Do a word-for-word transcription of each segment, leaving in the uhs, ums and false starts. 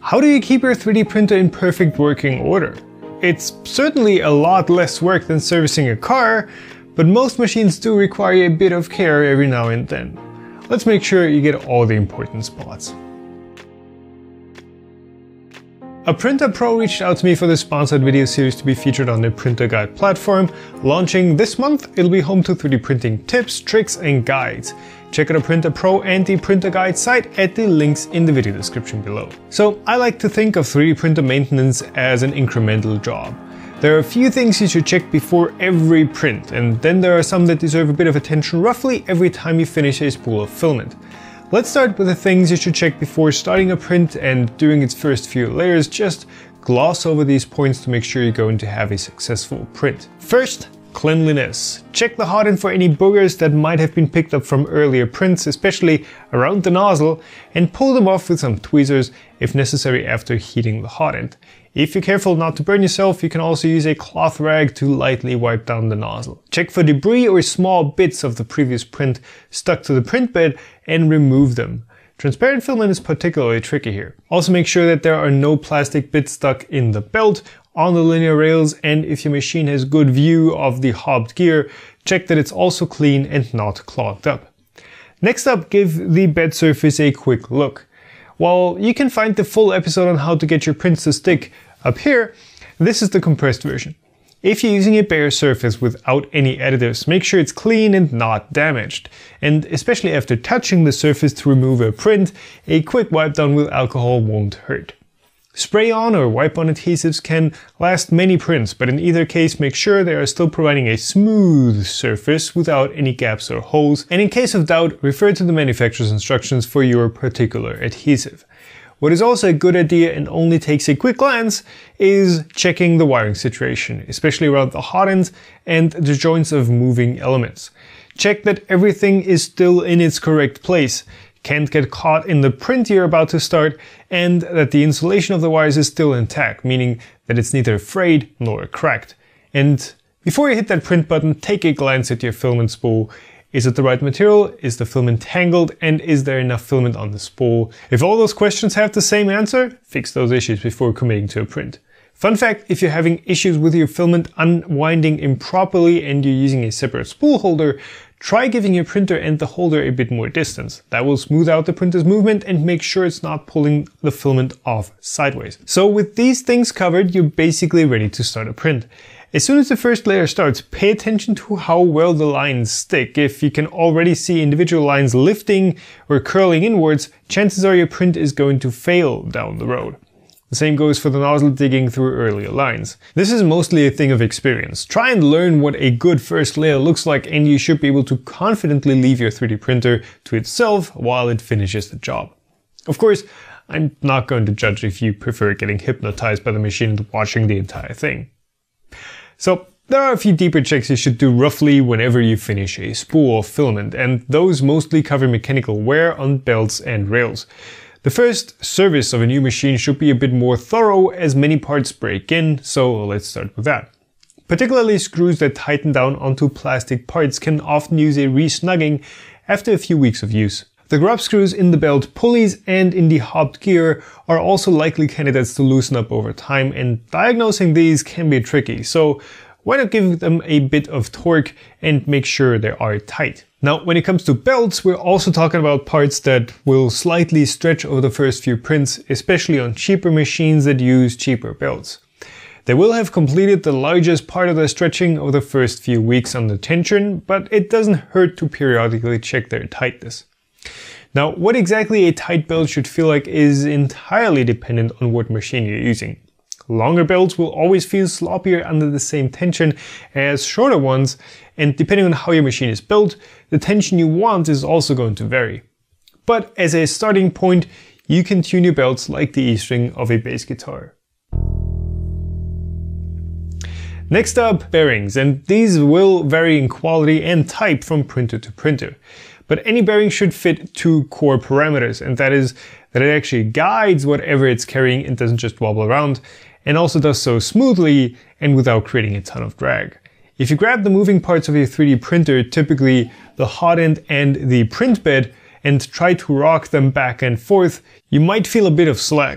How do you keep your three D printer in perfect working order? It's certainly a lot less work than servicing a car, but most machines do require a bit of care every now and then. Let's make sure you get all the important spots. A Printer Pro reached out to me for the sponsored video series to be featured on their Printer Guide platform. Launching this month, it'll be home to three D printing tips, tricks and guides. Check out a Printer Pro and the Printer Guide site at the links in the video description below. So I like to think of three D printer maintenance as an incremental job. There are a few things you should check before every print, and then there are some that deserve a bit of attention roughly every time you finish a spool of filament. Let's start with the things you should check before starting a print, and during its first few layers, just gloss over these points to make sure you're going to have a successful print. First, cleanliness. Check the hot end for any boogers that might have been picked up from earlier prints, especially around the nozzle, and pull them off with some tweezers if necessary after heating the hot end. If you're careful not to burn yourself, you can also use a cloth rag to lightly wipe down the nozzle. Check for debris or small bits of the previous print stuck to the print bed and remove them. Transparent filament is particularly tricky here. Also make sure that there are no plastic bits stuck in the belt, on the linear rails, and if your machine has good view of the hobbed gear, check that it's also clean and not clogged up. Next up, give the bed surface a quick look. While you can find the full episode on how to get your prints to stick up here, this is the compressed version. If you're using a bare surface without any additives, make sure it's clean and not damaged. And especially after touching the surface to remove a print, a quick wipe down with alcohol won't hurt. Spray on or wipe on adhesives can last many prints, but in either case make sure they are still providing a smooth surface without any gaps or holes, and in case of doubt, refer to the manufacturer's instructions for your particular adhesive. What is also a good idea and only takes a quick glance is checking the wiring situation, especially around the hot ends and the joints of moving elements. Check that everything is still in its correct place, can't get caught in the print you're about to start, and that the insulation of the wires is still intact, meaning that it's neither frayed nor cracked. And before you hit that print button, take a glance at your filament spool. Is it the right material? Is the filament tangled? And is there enough filament on the spool? If all those questions have the same answer, fix those issues before committing to a print. Fun fact, if you're having issues with your filament unwinding improperly and you're using a separate spool holder, try giving your printer and the holder a bit more distance. That will smooth out the printer's movement and make sure it's not pulling the filament off sideways. So with these things covered, you're basically ready to start a print. As soon as the first layer starts, pay attention to how well the lines stick. If you can already see individual lines lifting or curling inwards, chances are your print is going to fail down the road. The same goes for the nozzle digging through earlier lines. This is mostly a thing of experience. Try and learn what a good first layer looks like, and you should be able to confidently leave your three D printer to itself while it finishes the job. Of course, I'm not going to judge if you prefer getting hypnotized by the machine and watching the entire thing. So there are a few deeper checks you should do roughly whenever you finish a spool of filament, and those mostly cover mechanical wear on belts and rails. The first service of a new machine should be a bit more thorough as many parts break in, so let's start with that. Particularly screws that tighten down onto plastic parts can often use a re-snugging after a few weeks of use. The grub screws in the belt pulleys and in the hobbed gear are also likely candidates to loosen up over time, and diagnosing these can be tricky, so why not give them a bit of torque and make sure they are tight. Now, when it comes to belts, we're also talking about parts that will slightly stretch over the first few prints, especially on cheaper machines that use cheaper belts. They will have completed the largest part of the stretching over the first few weeks under tension, but it doesn't hurt to periodically check their tightness. Now, what exactly a tight belt should feel like is entirely dependent on what machine you're using. Longer belts will always feel sloppier under the same tension as shorter ones, and depending on how your machine is built, the tension you want is also going to vary. But as a starting point, you can tune your belts like the E-string of a bass guitar. Next up, bearings, and these will vary in quality and type from printer to printer. But any bearing should fit two core parameters, and that is that it actually guides whatever it's carrying and doesn't just wobble around, and also does so smoothly and without creating a ton of drag. If you grab the moving parts of your three D printer, typically the hot end and the print bed, and try to rock them back and forth, you might feel a bit of slack.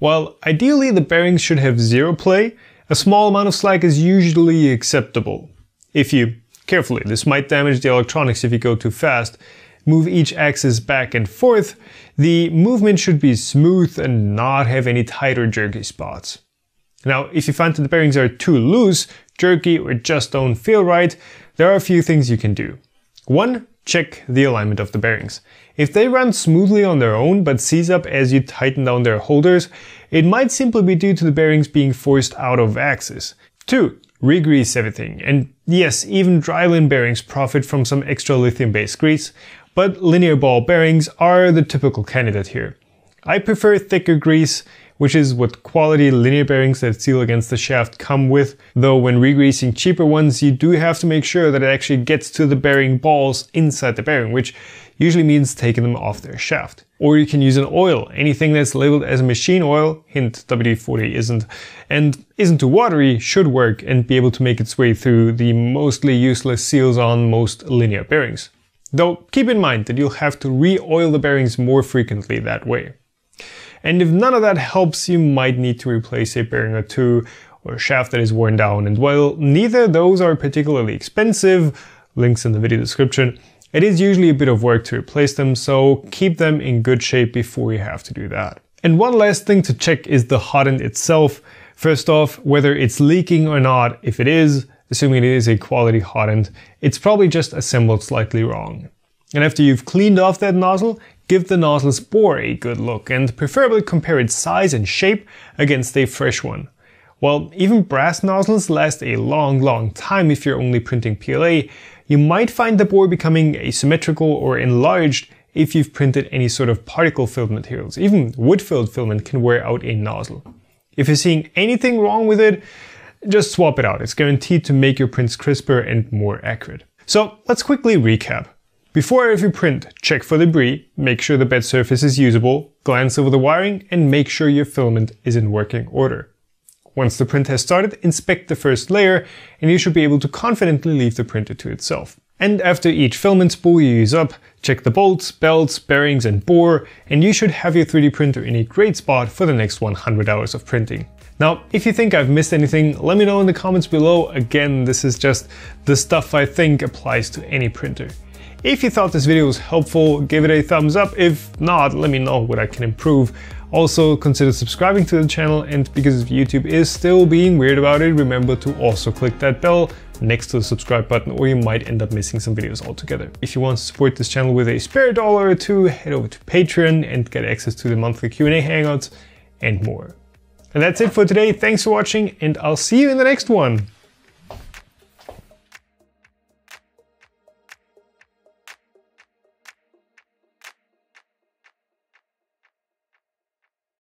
While ideally the bearings should have zero play, a small amount of slack is usually acceptable. If you, carefully, this might damage the electronics if you go too fast, move each axis back and forth, the movement should be smooth and not have any tight or jerky spots. Now, if you find that the bearings are too loose, jerky, or just don't feel right, there are a few things you can do. One, check the alignment of the bearings. If they run smoothly on their own but seize up as you tighten down their holders, it might simply be due to the bearings being forced out of axis. Two, re-grease everything. And yes, even dryland bearings profit from some extra lithium-based grease, but linear ball bearings are the typical candidate here. I prefer thicker grease, which is what quality linear bearings that seal against the shaft come with, though when re-greasing cheaper ones you do have to make sure that it actually gets to the bearing balls inside the bearing, which usually means taking them off their shaft. Or you can use an oil, anything that's labeled as a machine oil, hint W D forty isn't, and isn't too watery, should work and be able to make its way through the mostly useless seals on most linear bearings. Though keep in mind that you'll have to re-oil the bearings more frequently that way. And if none of that helps, you might need to replace a bearing or two or a shaft that is worn down. And while neither of those are particularly expensive, links in the video description, it is usually a bit of work to replace them, so keep them in good shape before you have to do that. And one last thing to check is the hot end itself. First off, whether it's leaking or not. If it is, assuming it is a quality hot end, it's probably just assembled slightly wrong. And after you've cleaned off that nozzle, give the nozzle's bore a good look and preferably compare its size and shape against a fresh one. While even brass nozzles last a long, long time if you're only printing P L A, you might find the bore becoming asymmetrical or enlarged if you've printed any sort of particle-filled materials. Even wood-filled filament can wear out a nozzle. If you're seeing anything wrong with it, just swap it out. It's guaranteed to make your prints crisper and more accurate. So let's quickly recap. Before every print, check for debris, make sure the bed surface is usable, glance over the wiring, and make sure your filament is in working order. Once the print has started, inspect the first layer, and you should be able to confidently leave the printer to itself. And after each filament spool you use up, check the bolts, belts, bearings, and bore, and you should have your three D printer in a great spot for the next one hundred hours of printing. Now, if you think I've missed anything, let me know in the comments below. Again, this is just the stuff I think applies to any printer. If you thought this video was helpful, give it a thumbs up. If not, let me know what I can improve. Also, consider subscribing to the channel, and because YouTube is still being weird about it, remember to also click that bell next to the subscribe button, or you might end up missing some videos altogether. If you want to support this channel with a spare dollar or two, head over to Patreon and get access to the monthly Q and A hangouts and more. And that's it for today. Thanks for watching, and I'll see you in the next one.